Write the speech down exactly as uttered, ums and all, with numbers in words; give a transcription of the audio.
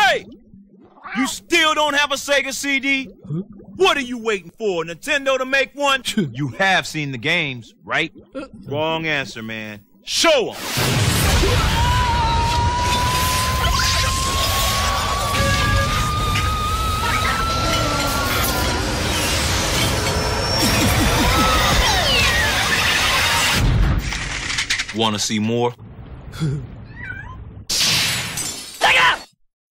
Hey! You still don't have a Sega C D? Huh? What are you waiting for? Nintendo to make one? You have seen the games, right? Wrong answer, man. Show 'em! Want to see more?